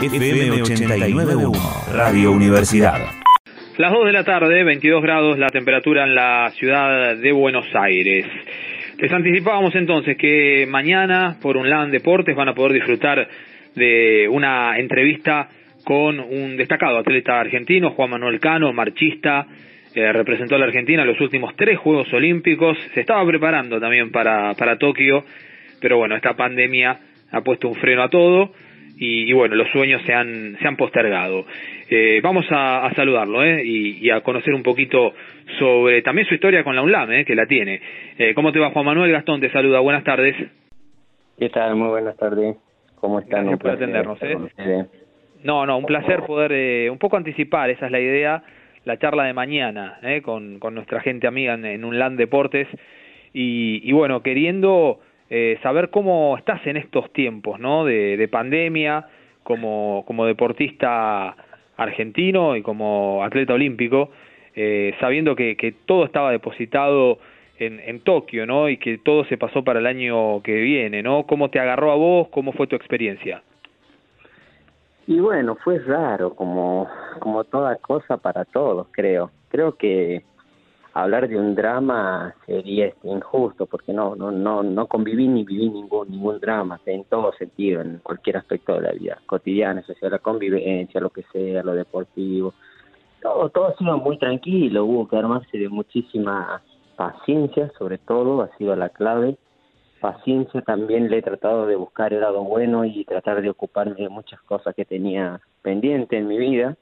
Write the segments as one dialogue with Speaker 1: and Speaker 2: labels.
Speaker 1: FM 89.1, Radio Universidad.
Speaker 2: Las 2 de la tarde, 22 grados la temperatura en la ciudad de Buenos Aires. Les anticipábamos entonces que mañana por UNLAN Deportes van a poder disfrutar de una entrevista con un destacado atleta argentino, Juan Manuel Cano, marchista, representó a la Argentina en los últimos 3 Juegos Olímpicos, se estaba preparando también para Tokio, pero bueno, esta pandemia ha puesto un freno a todo y bueno, los sueños se han postergado. Vamos a saludarlo y a conocer un poquito sobre también su historia con la UNLAN, que la tiene. ¿Cómo te va, Juan Manuel? Gastón te saluda, buenas tardes.
Speaker 3: ¿Qué tal? Muy buenas tardes. ¿Cómo están?
Speaker 2: Gracias por atendernos. No, un placer poder un poco anticipar, esa es la idea, la charla de mañana con nuestra gente amiga en UNLAN Deportes y bueno, queriendo saber cómo estás en estos tiempos, ¿no? de pandemia, como deportista argentino y como atleta olímpico, sabiendo que todo estaba depositado en Tokio, ¿no? Y que todo se pasó para el año que viene, ¿no? ¿Cómo te agarró a vos? ¿Cómo fue tu experiencia?
Speaker 3: Y bueno, fue raro, como toda cosa para todos, creo. Creo que hablar de un drama sería injusto, porque no conviví ni viví ningún drama, en todo sentido, en cualquier aspecto de la vida cotidiana, sea la convivencia, lo que sea, lo deportivo. Todo ha sido muy tranquilo, hubo que armarse de muchísima paciencia, sobre todo, ha sido la clave. Paciencia también le he tratado de buscar el lado bueno y tratar de ocuparme de muchas cosas que tenía pendiente en mi vida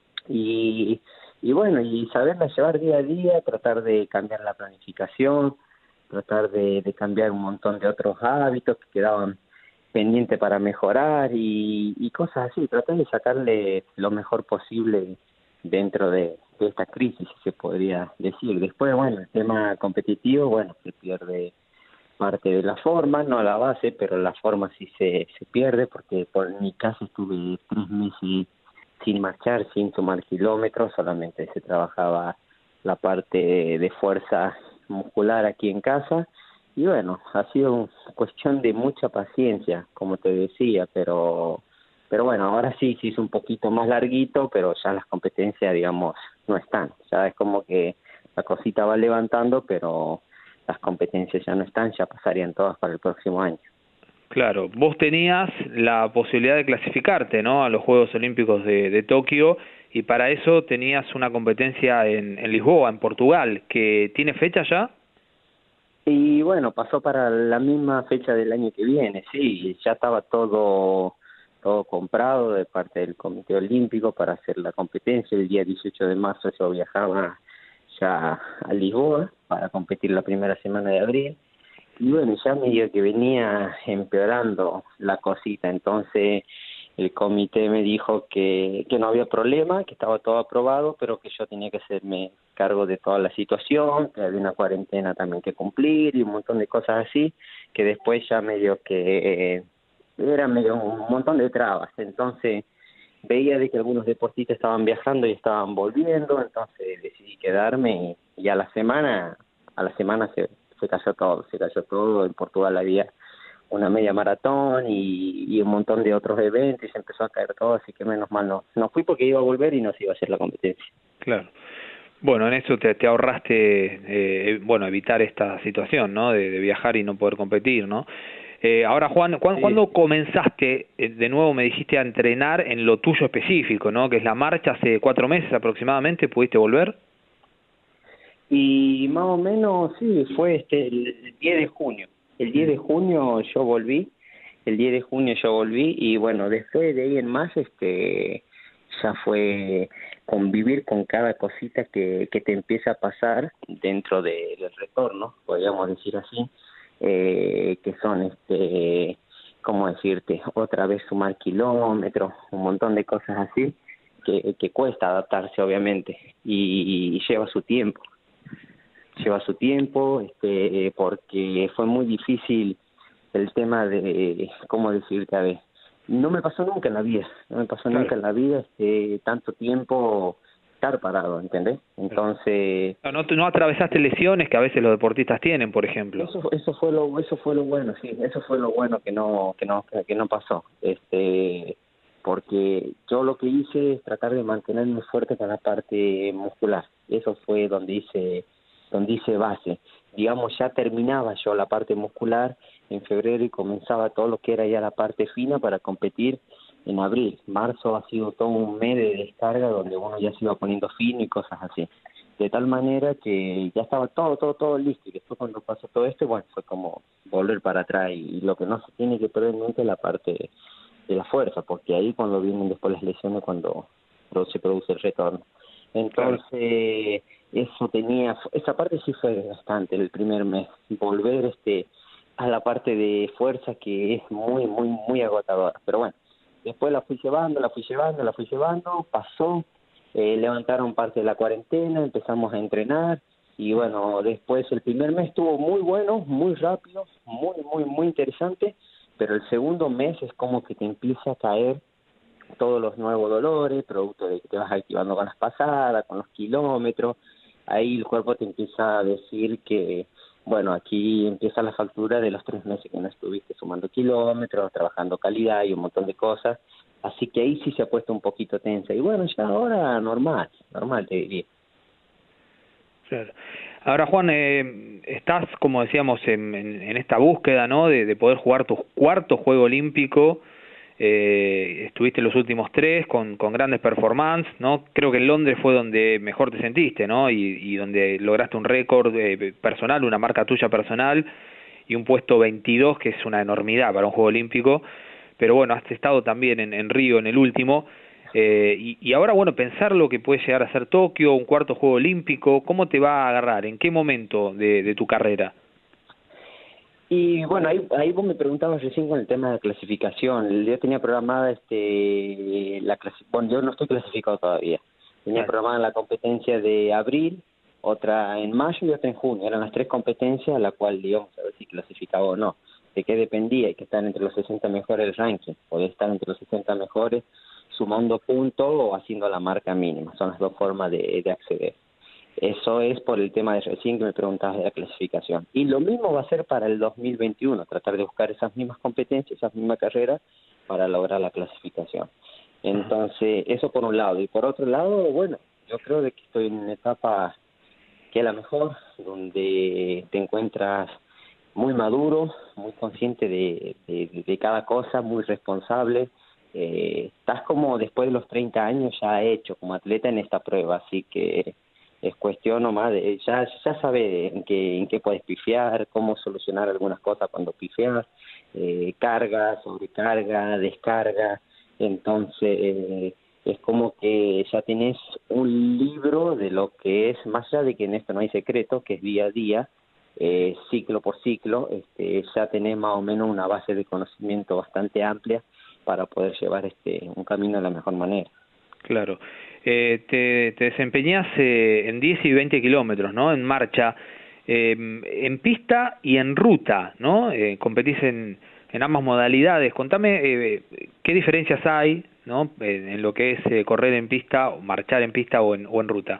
Speaker 3: y bueno, y saberla llevar día a día, tratar de cambiar la planificación, tratar de cambiar un montón de otros hábitos que quedaban pendientes para mejorar y cosas así, tratar de sacarle lo mejor posible dentro de esta crisis, si se podría decir. Después, bueno, el tema competitivo, bueno, se pierde parte de la forma, no la base, pero la forma sí se pierde, porque por mi caso estuve 3 meses sin marchar, sin tomar kilómetros, solamente se trabajaba la parte de fuerza muscular aquí en casa, y bueno, ha sido cuestión de mucha paciencia, como te decía, pero bueno, ahora sí se hizo un poquito más larguito, pero ya las competencias, digamos, no están, ya es como que la cosita va levantando, pero las competencias ya no están, ya pasarían todas para el próximo año.
Speaker 2: Claro, vos tenías la posibilidad de clasificarte, ¿no?, a los Juegos Olímpicos de Tokio, y para eso tenías una competencia en Lisboa, en Portugal, que ¿tiene fecha ya?
Speaker 3: Y bueno, pasó para la misma fecha del año que viene, sí, ya estaba todo comprado de parte del Comité Olímpico para hacer la competencia. El día 18 de marzo yo viajaba ya a Lisboa para competir la primera semana de abril. Y bueno, ya medio que venía empeorando la cosita, entonces el comité me dijo que no había problema, que estaba todo aprobado, pero que yo tenía que hacerme cargo de toda la situación, que había una cuarentena también que cumplir y un montón de cosas así, que después ya medio que era medio un montón de trabas. Entonces veía de que algunos deportistas estaban viajando y estaban volviendo, entonces decidí quedarme y a la semana se cayó todo. En Portugal había una media maratón y un montón de otros eventos y se empezó a caer todo, así que menos mal no fui, porque iba a volver y no se iba a hacer la competencia.
Speaker 2: Claro. Bueno, en eso te ahorraste, evitar esta situación, ¿no?, de viajar y no poder competir, ¿no? Ahora, Juan, ¿cuándo comenzaste, de nuevo me dijiste, a entrenar en lo tuyo específico, ¿no?, que es la marcha? ¿Hace 4 meses aproximadamente pudiste volver?
Speaker 3: Y más o menos, sí, fue el 10 de junio. El 10 de junio yo volví, y bueno, después de ahí en más, ya fue convivir con cada cosita que te empieza a pasar dentro del retorno, podríamos decir así, que son, ¿cómo decirte? Otra vez sumar kilómetros, un montón de cosas así, que cuesta adaptarse, obviamente, y lleva su tiempo. Porque fue muy difícil el tema de, ¿cómo decirte? A ver, no me pasó nunca en la vida, tanto tiempo estar parado, ¿entendés? Entonces...
Speaker 2: No atravesaste lesiones que a veces los deportistas tienen, por ejemplo.
Speaker 3: Eso fue lo bueno, sí, eso fue lo bueno que no pasó. porque yo lo que hice es tratar de mantenerme fuerte con la parte muscular. Eso fue donde hice base. Digamos, ya terminaba yo la parte muscular en febrero y comenzaba todo lo que era ya la parte fina para competir en abril. Marzo ha sido todo un mes de descarga donde uno ya se iba poniendo fino y cosas así. De tal manera que ya estaba todo listo. Y después cuando pasó todo esto, bueno, fue como volver para atrás. Y lo que no se tiene que perder nunca es la parte de la fuerza, porque ahí cuando vienen después las lesiones, cuando se produce el retorno. Entonces, esa parte sí fue bastante el primer mes. Volver a la parte de fuerza que es muy agotadora. Pero bueno, después la fui llevando, pasó. Levantaron parte de la cuarentena, empezamos a entrenar y bueno, después el primer mes estuvo muy bueno, muy rápido, muy interesante, pero el segundo mes es como que te empieza a caer todos los nuevos dolores, producto de que te vas activando con las pasadas, con los kilómetros. Ahí el cuerpo te empieza a decir que, bueno, aquí empieza la factura de los 3 meses que no estuviste sumando kilómetros, trabajando calidad y un montón de cosas. Así que ahí sí se ha puesto un poquito tensa. Y bueno, ya ahora normal te diría.
Speaker 2: Claro. Ahora, Juan, estás, como decíamos, en esta búsqueda, ¿no?, de poder jugar tu cuarto Juego Olímpico. Estuviste los últimos 3 con grandes performances, ¿no? Creo que en Londres fue donde mejor te sentiste, ¿no? Y donde lograste un récord personal, una marca tuya personal y un puesto 22, que es una enormidad para un Juego Olímpico. Pero bueno, has estado también en Río en el último. Y ahora, bueno, pensar lo que puede llegar a ser Tokio, un cuarto Juego Olímpico, ¿cómo te va a agarrar? ¿En qué momento de tu carrera?
Speaker 3: Y bueno, ahí vos me preguntabas recién con el tema de la clasificación. Yo tenía programada bueno, yo no estoy clasificado todavía. Tenía programada la competencia de abril, otra en mayo y otra en junio. Eran las 3 competencias a la cual íbamos a ver si clasificaba o no. ¿De qué dependía? Hay que estar entre los 60 mejores del ranking. Podés estar entre los 60 mejores sumando puntos o haciendo la marca mínima. Son las 2 formas de acceder. Eso es por el tema de recién que me preguntabas de la clasificación. Y lo mismo va a ser para el 2021, tratar de buscar esas mismas competencias, esas mismas carreras para lograr la clasificación. Entonces, eso por un lado. Y por otro lado, bueno, yo creo de que estoy en una etapa que es la mejor, donde te encuentras muy maduro, muy consciente de cada cosa, muy responsable. Estás como después de los 30 años ya hecho como atleta en esta prueba, así que es cuestión nomás de ya sabe en qué puedes pifiar, cómo solucionar algunas cosas cuando pifias, carga, sobrecarga, descarga. Entonces es como que ya tenés un libro de lo que es, más allá de que en esto no hay secreto, que es día a día, ciclo por ciclo, ya tenés más o menos una base de conocimiento bastante amplia para poder llevar un camino de la mejor manera.
Speaker 2: Claro. Te desempeñás en 10 y 20 kilómetros, ¿no?, en marcha, en pista y en ruta, ¿no? Competís en ambas modalidades. Contame qué diferencias hay, ¿no?, en lo que es correr en pista, o marchar en pista o en ruta.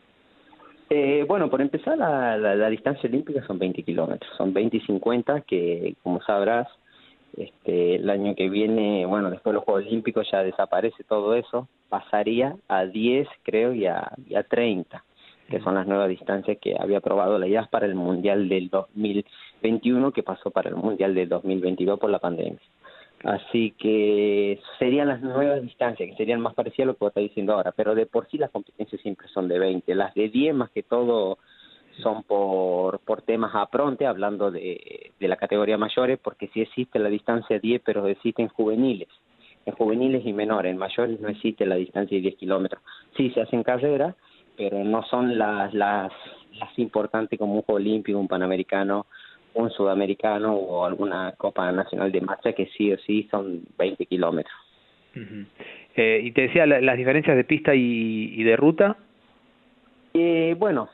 Speaker 3: Bueno, por empezar, la distancia olímpica son 20 kilómetros, son 20 y 50, que como sabrás, el año que viene, bueno, después de los Juegos Olímpicos ya desaparece todo eso, pasaría a 10, creo, y a 30, que son las nuevas distancias que había aprobado la IAS para el Mundial del 2021, que pasó para el Mundial del 2022 por la pandemia. Así que serían las nuevas distancias, que serían más parecidas a lo que vos estás diciendo ahora, pero de por sí las competencias siempre son de 20. Las de 10 más que todo son por temas apronte, hablando de la categoría mayores, porque sí existe la distancia 10, pero existe en juveniles y menores. En mayores no existe la distancia de 10 kilómetros. Sí se hacen carreras, pero no son las importantes como un Juego Olímpico, un Panamericano, un Sudamericano o alguna Copa Nacional de Marcha, que sí o sí son 20 kilómetros.
Speaker 2: Uh-huh. Y te decía, las diferencias de pista y de ruta.
Speaker 3: Bueno,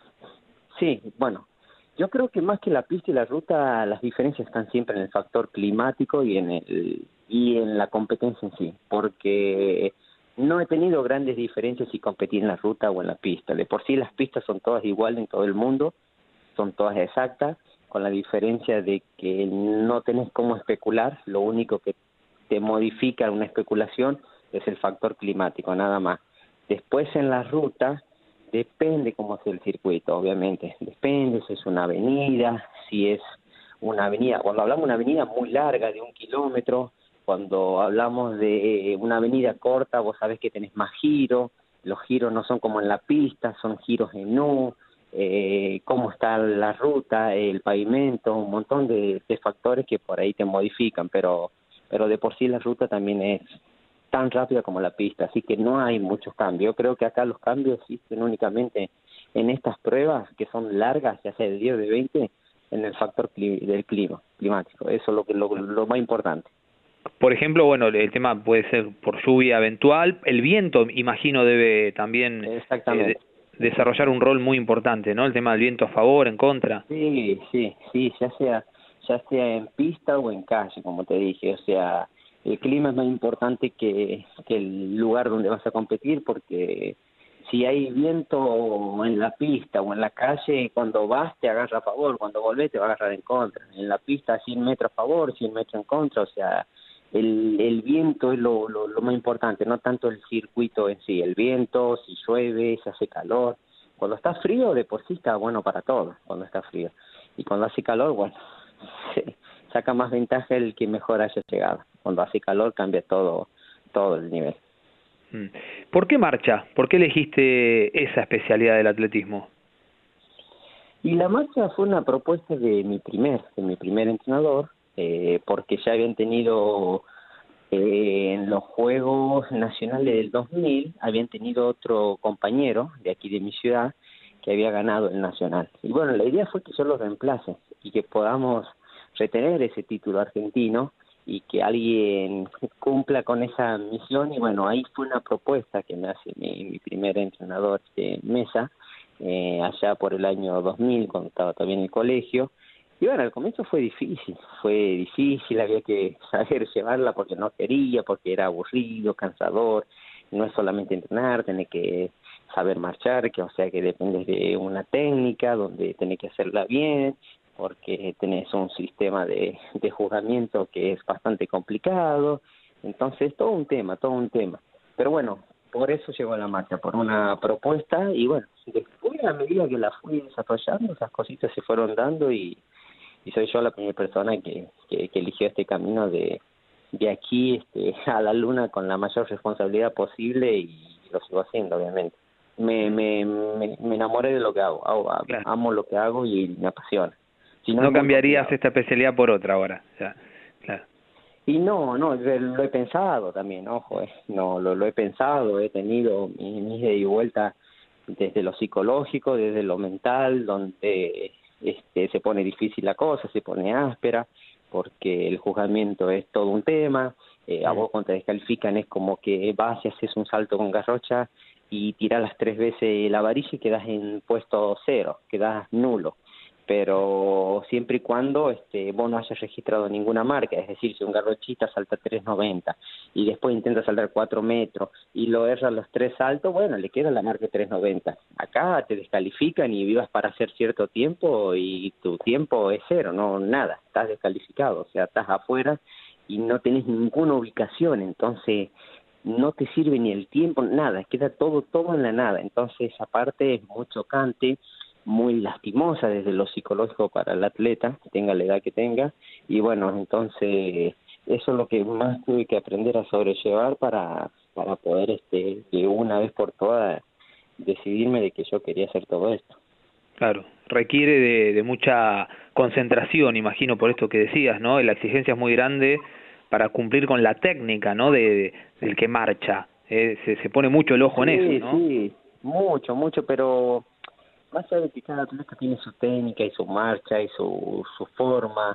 Speaker 3: yo creo que más que la pista y la ruta, las diferencias están siempre en el factor climático y en la competencia en sí, porque no he tenido grandes diferencias si competí en la ruta o en la pista. De por sí las pistas son todas iguales en todo el mundo, son todas exactas, con la diferencia de que no tenés cómo especular. Lo único que te modifica una especulación es el factor climático, nada más. Después en la ruta, depende cómo sea el circuito, obviamente. Depende si es una avenida, si es una avenida. Cuando hablamos de una avenida muy larga, de 1 kilómetro, cuando hablamos de una avenida corta, vos sabés que tenés más giros. Los giros no son como en la pista, son giros en U, cómo está la ruta, el pavimento, un montón de factores que por ahí te modifican, pero de por sí la ruta también es tan rápida como la pista, así que no hay muchos cambios. Yo creo que acá los cambios existen únicamente en estas pruebas que son largas, ya sea de 10 o de 20, en el factor del climático. Eso es lo más importante.
Speaker 2: Por ejemplo, bueno, el tema puede ser por lluvia eventual. El viento, imagino, debe también desarrollar un rol muy importante, ¿no? El tema del viento a favor, en contra.
Speaker 3: Sí, ya sea en pista o en calle, como te dije. O sea, el clima es más importante que el lugar donde vas a competir, porque si hay viento en la pista o en la calle, cuando vas te agarra a favor, cuando volvés te va a agarrar en contra. En la pista 100 metros a favor, 100 metros en contra, o sea, el viento es lo más importante, no tanto el circuito en sí, el viento, si llueve, si hace calor. Cuando está frío, de por sí está bueno para todo, cuando está frío. Y cuando hace calor, bueno, saca más ventaja el que mejor haya llegado. Cuando hace calor cambia todo el nivel.
Speaker 2: ¿Por qué marcha? ¿Por qué elegiste esa especialidad del atletismo?
Speaker 3: Y la marcha fue una propuesta de mi primer entrenador, porque ya habían tenido en los Juegos Nacionales del 2000, habían tenido otro compañero de aquí de mi ciudad que había ganado el nacional. Y bueno, la idea fue que yo lo reemplace y que podamos retener ese título argentino y que alguien cumpla con esa misión. Y bueno, ahí fue una propuesta que me hace mi primer entrenador, Mesa, allá por el año 2000, cuando estaba todavía en el colegio. Y bueno, al comienzo fue difícil, había que saber llevarla porque no quería, porque era aburrido, cansador. No es solamente entrenar, tenés que saber marchar, que o sea que dependes de una técnica donde tenés que hacerla bien, porque tenés un sistema de juzgamiento que es bastante complicado. Entonces, todo un tema. Pero bueno, por eso llegó a la marcha, por una propuesta. Y bueno, después, a medida que la fui desarrollando, esas cositas se fueron dando y soy yo la primera persona que eligió este camino de aquí a la luna con la mayor responsabilidad posible, y lo sigo haciendo, obviamente. Me enamoré de lo que hago,
Speaker 2: Claro.
Speaker 3: Amo lo que hago y me apasiona. Si
Speaker 2: no cambiarías esta especialidad por otra ahora, ya, claro.
Speaker 3: Y no, lo he pensado también, ojo, no, lo he pensado, he tenido mis ida y vuelta desde lo psicológico, desde lo mental, donde se pone difícil la cosa, se pone áspera, porque el juzgamiento es todo un tema. A vos cuando te descalifican es como que vas y haces un salto con garrocha y tirás las 3 veces la varilla y quedas en puesto 0, quedas nulo. Pero siempre y cuando vos no hayas registrado ninguna marca, es decir, si un garrochista salta 3.90 y después intenta saltar 4 metros y lo erra los 3 saltos, bueno, le queda la marca 3.90. Acá te descalifican y vivas para hacer cierto tiempo y tu tiempo es 0, no nada, estás descalificado, o sea, estás afuera y no tenés ninguna ubicación, entonces no te sirve ni el tiempo, nada, queda todo en la nada. Entonces esa parte es muy chocante, muy lastimosa desde lo psicológico para el atleta, tenga la edad que tenga. Y bueno, entonces eso es lo que más tuve que aprender a sobrellevar para poder de una vez por todas decidirme de que yo quería hacer todo esto.
Speaker 2: Claro, requiere de mucha concentración, imagino, por esto que decías, ¿no? La exigencia es muy grande para cumplir con la técnica, ¿no? del que marcha. Se pone mucho el ojo en eso, ¿no?
Speaker 3: Sí, mucho, pero más allá de que cada atleta tiene su técnica y su marcha y su forma,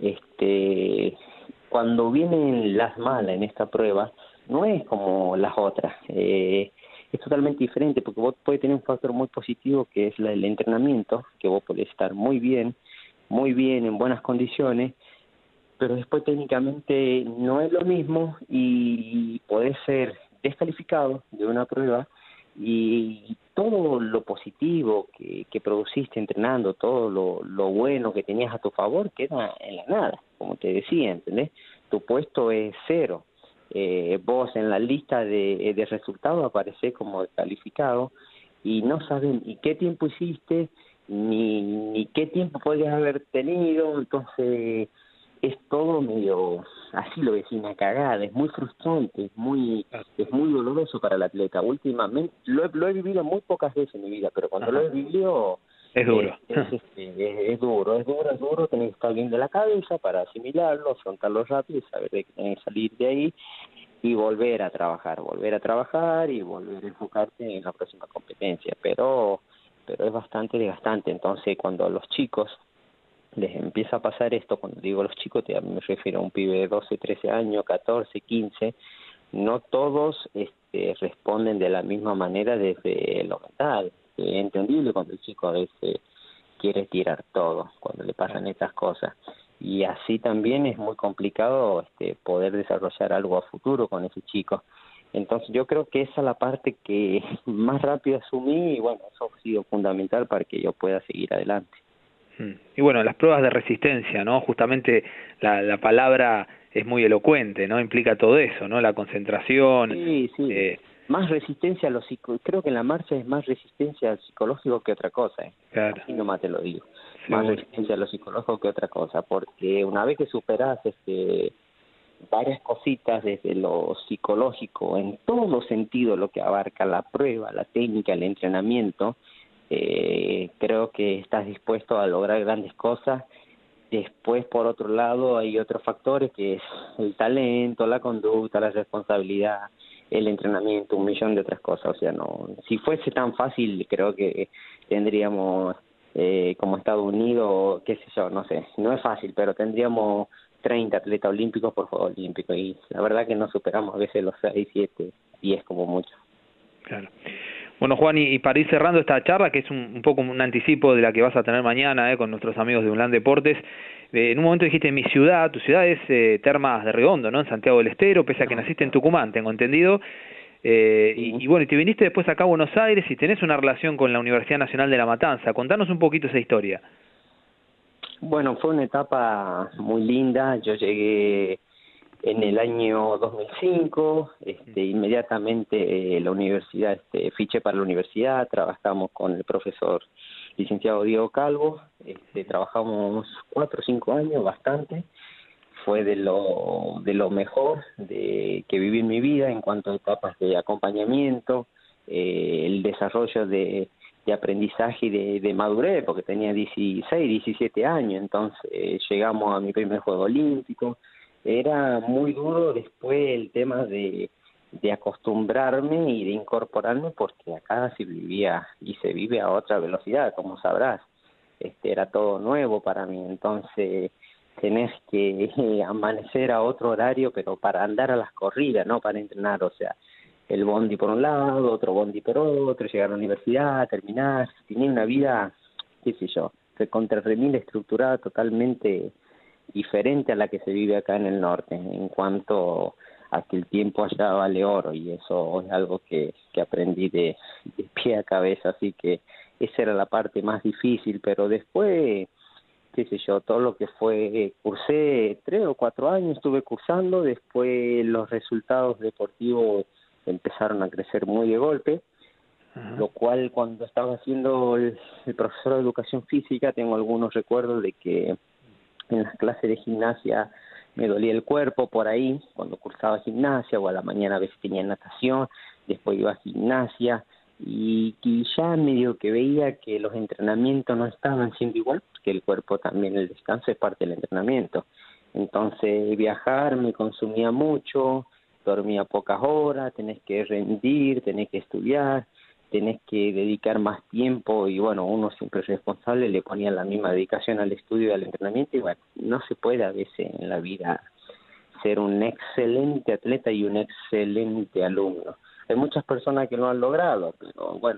Speaker 3: cuando vienen las malas en esta prueba, no es como las otras, es totalmente diferente, porque vos podés tener un factor muy positivo que es el entrenamiento, que vos podés estar muy bien, en buenas condiciones, pero después técnicamente no es lo mismo y podés ser descalificado de una prueba y todo lo positivo que produciste entrenando, todo lo bueno que tenías a tu favor queda en la nada, como te decía, ¿entendés? Tu puesto es 0. vos en la lista de resultados aparecés como calificado y no saben ni qué tiempo hiciste, ni qué tiempo podrías haber tenido, entonces es todo medio, así lo decía, una cagada, es muy frustrante, es muy doloroso para el atleta. Últimamente, lo he vivido muy pocas veces en mi vida, pero cuando lo he vivido...
Speaker 2: Es duro.
Speaker 3: Es duro, tenés que estar bien de la cabeza para asimilarlo, afrontarlo rápido y saber que tenés que salir de ahí y volver a trabajar y volver a enfocarte en la próxima competencia, pero es bastante desgastante. Entonces cuando a los chicos les empieza a pasar esto, cuando digo los chicos me refiero a un pibe de 12, 13 años, 14, 15, no todos responden de la misma manera desde lo mental. Es entendible cuando el chico a veces quiere tirar todo, cuando le pasan estas cosas. Y así también es muy complicado poder desarrollar algo a futuro con ese chico. Entonces yo creo que esa es la parte que más rápido asumí y bueno, eso ha sido fundamental para que yo pueda seguir adelante.
Speaker 2: Y bueno, las pruebas de resistencia, ¿no? Justamente la palabra es muy elocuente, ¿no? Implica todo eso, ¿no? La concentración.
Speaker 3: Sí. Más resistencia a lo creo que en la marcha es más resistencia al psicológico que otra cosa,
Speaker 2: Claro.
Speaker 3: Así nomás te lo digo.
Speaker 2: Seguro.
Speaker 3: Más resistencia a lo psicológico que otra cosa, porque una vez que superás varias cositas desde lo psicológico, en todos los sentidos, lo que abarca la prueba, la técnica, el entrenamiento, creo que estás dispuesto a lograr grandes cosas. Después, por otro lado, hay otros factores que es el talento, la conducta, la responsabilidad, el entrenamiento, un millón de otras cosas. O sea, no, si fuese tan fácil, creo que tendríamos como Estados Unidos, qué sé yo, no sé, no es fácil, pero tendríamos 30 atletas olímpicos por Juego Olímpico y la verdad que no superamos a veces los 6, 7, 10 como mucho.
Speaker 2: Claro. Bueno, Juan, y para ir cerrando esta charla, que es un poco un anticipo de la que vas a tener mañana con nuestros amigos de UNLAN Deportes, en un momento dijiste mi ciudad, tu ciudad es Termas de Redondo, ¿no? En Santiago del Estero, pese a que naciste en Tucumán, tengo entendido. Y bueno, y te viniste después acá a Buenos Aires y tenés una relación con la Universidad Nacional de La Matanza. Contanos un poquito esa historia.
Speaker 3: Bueno, fue una etapa muy linda. Yo llegué en el año 2005, inmediatamente la universidad, fiché para la universidad, trabajamos con el profesor licenciado Diego Calvo, trabajamos 4 o 5 años, bastante. Fue de lo mejor que viví en mi vida en cuanto a etapas de acompañamiento, el desarrollo de aprendizaje y de madurez, porque tenía 16, 17 años, entonces llegamos a mi primer Juego Olímpico. Era muy duro después el tema de acostumbrarme y de incorporarme, porque acá se vivía y se vive a otra velocidad, como sabrás. Era todo nuevo para mí, entonces tenés que amanecer a otro horario, pero para andar a las corridas, no para entrenar, o sea, el bondi por un lado, otro bondi por otro, llegar a la universidad, terminar, tenía una vida, qué sé yo, contra remil estructurada, totalmente diferente a la que se vive acá en el norte, en cuanto a que el tiempo allá vale oro, y eso es algo que aprendí de pie a cabeza, así que esa era la parte más difícil, pero después, qué sé yo, todo lo que fue, cursé 3 o 4 años, estuve cursando, después los resultados deportivos empezaron a crecer muy de golpe, lo cual cuando estaba haciendo el profesor de educación física tengo algunos recuerdos de que en las clases de gimnasia me dolía el cuerpo por ahí, cuando cursaba gimnasia, o a la mañana a veces tenía natación, después iba a gimnasia, y ya medio que veía que los entrenamientos no estaban siendo igual, porque el cuerpo también, el descanso es parte del entrenamiento. Entonces viajar me consumía mucho, dormía pocas horas, tenés que rendir, tenés que estudiar, tenés que dedicar más tiempo, y bueno, uno siempre es responsable, le ponía la misma dedicación al estudio y al entrenamiento, y bueno, no se puede a veces en la vida ser un excelente atleta y un excelente alumno. Hay muchas personas que lo han logrado, pero bueno,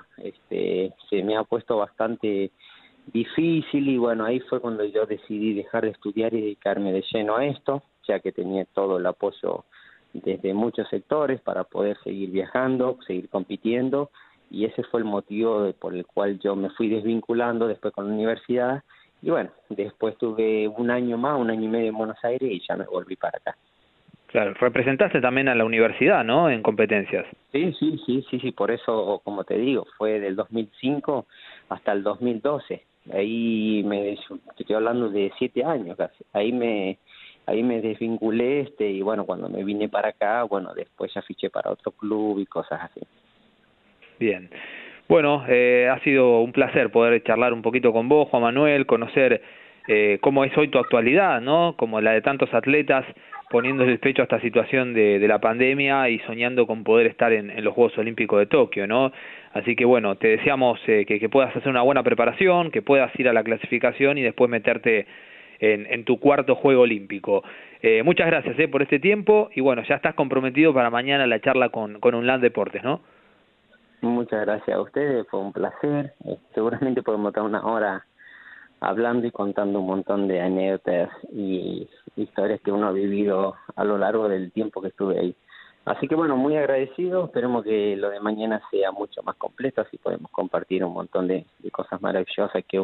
Speaker 3: se me ha puesto bastante difícil, y bueno, ahí fue cuando yo decidí dejar de estudiar y dedicarme de lleno a esto, ya que tenía todo el apoyo desde muchos sectores para poder seguir viajando, seguir compitiendo, y ese fue el motivo por el cual yo me fui desvinculando después con la universidad, y bueno, después tuve un año más, 1 año y medio en Buenos Aires y ya me volví para acá.
Speaker 2: Claro, representaste también a la universidad, ¿no?, en competencias.
Speaker 3: Sí, por eso, como te digo, fue del 2005 hasta el 2012. Ahí estoy hablando de 7 años casi. Ahí me desvinculé, y bueno, cuando me vine para acá, bueno, después ya fiché para otro club y cosas así.
Speaker 2: Bien. Bueno, ha sido un placer poder charlar un poquito con vos, Juan Manuel, conocer cómo es hoy tu actualidad, ¿no?, como la de tantos atletas poniéndose el pecho a esta situación de la pandemia y soñando con poder estar en los Juegos Olímpicos de Tokio, ¿no? Así que bueno, te deseamos que puedas hacer una buena preparación, que puedas ir a la clasificación y después meterte en tu cuarto Juego Olímpico. Muchas gracias por este tiempo y bueno, ya estás comprometido para mañana la charla con UNLAN Deportes, ¿no?
Speaker 3: Muchas gracias a ustedes, fue un placer. Seguramente podemos estar una hora hablando y contando un montón de anécdotas y historias que uno ha vivido a lo largo del tiempo que estuve ahí. Así que bueno, muy agradecido, esperemos que lo de mañana sea mucho más completo, así podemos compartir un montón de cosas maravillosas que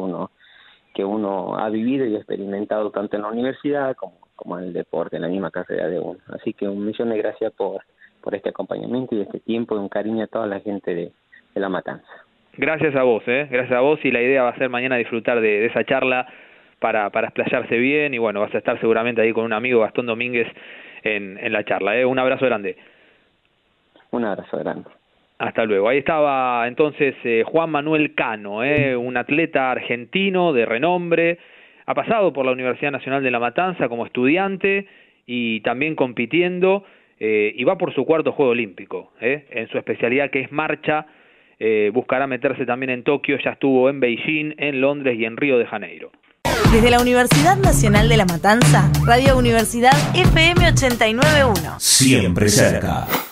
Speaker 3: uno ha vivido y experimentado tanto en la universidad como en el deporte, en la misma carrera de uno. Así que 1.000.000 de gracias por este acompañamiento y este tiempo, y un cariño a toda la gente de La Matanza.
Speaker 2: Gracias a vos, gracias a vos, y la idea va a ser mañana disfrutar de esa charla para explayarse bien, y bueno, vas a estar seguramente ahí con un amigo, Gastón Domínguez, en la charla. Un abrazo grande.
Speaker 3: Un abrazo grande.
Speaker 2: Hasta luego. Ahí estaba entonces Juan Manuel Cano, un atleta argentino de renombre, ha pasado por la Universidad Nacional de La Matanza como estudiante y también compitiendo, y va por su cuarto Juego Olímpico, en su especialidad que es marcha. Buscará meterse también en Tokio, ya estuvo en Beijing, en Londres y en Río de Janeiro.
Speaker 4: Desde la Universidad Nacional de La Matanza, Radio Universidad FM 89.1.
Speaker 1: Siempre cerca.